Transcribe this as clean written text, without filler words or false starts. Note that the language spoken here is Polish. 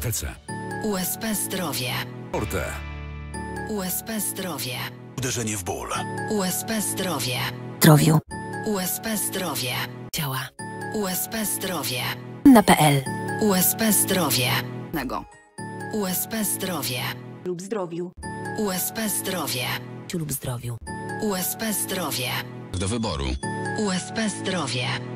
TC. USP Zdrowie. Orte. USP Zdrowie. Uderzenie w ból. USP Zdrowie. Zdrowiu. USP Zdrowie. Ciała. USP Zdrowie. Na.pl. USP Zdrowie. Nego. USP Zdrowie. Lub zdrowiu. USP Zdrowie. Lub zdrowiu. USP Zdrowie. Do wyboru. USP Zdrowie.